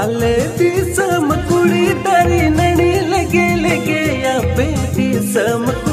आले दी सम कुड़ी तारी नणी लगे लगे या बेटी सम